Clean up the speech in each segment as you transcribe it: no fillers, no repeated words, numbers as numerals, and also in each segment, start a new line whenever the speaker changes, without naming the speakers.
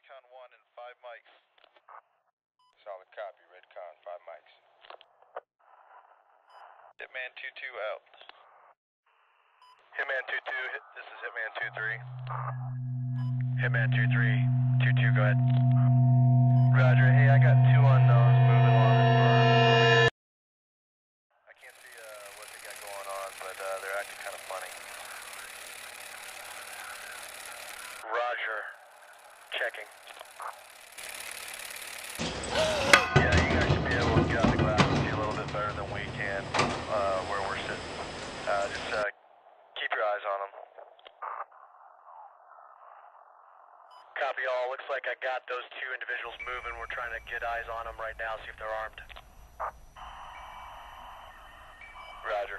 Redcon 1 and 5 mics.
Solid copy, Redcon, 5 mics.
Hitman 2-2 out.
Hitman 2-2, this is Hitman 2-3. Hitman 2-3, 2-2, go ahead. Roger, hey, I got 2 unknowns moving along this berm over here. I can't see what they got going on, but they're acting kind of funny. Roger, checking. Yeah, you guys should be able to get out the glass and see a little bit better than we can where we're sitting. Just keep your eyes on them. Copy all. Looks like I got those 2 individuals moving. We're trying to get eyes on them right now, see if they're armed. Roger.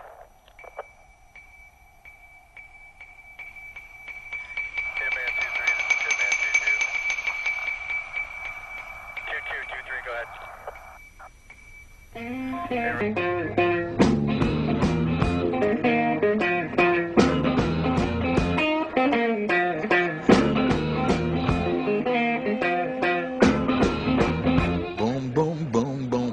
Hitman 2-3, this is Hitman 2-2. 2-2, 2-3, go ahead.
Boom, boom, boom, boom.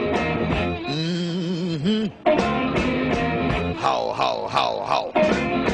How, how, how, how.